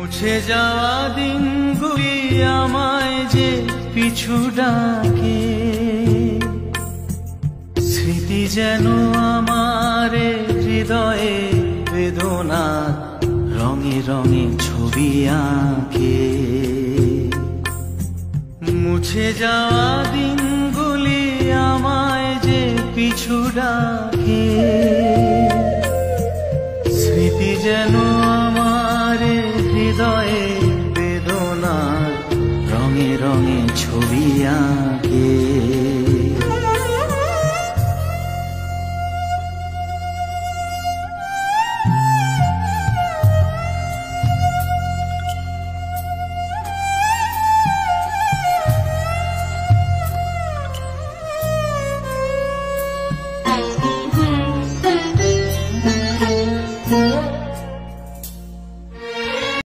মুছে যাওয়া দিনগুলি আমায় যে পিছু ডাকে, স্মৃতি যেন আমার হৃদয়ে বেদনা রঙে রঙে ছবি আঁকে। মুছে যাওয়া দিনগুলি আমায় যে পিছু ডাকে, স্মৃতি যেন আমার হৃদয়ে বেদনা রঙে রঙে ছবি আঁকে।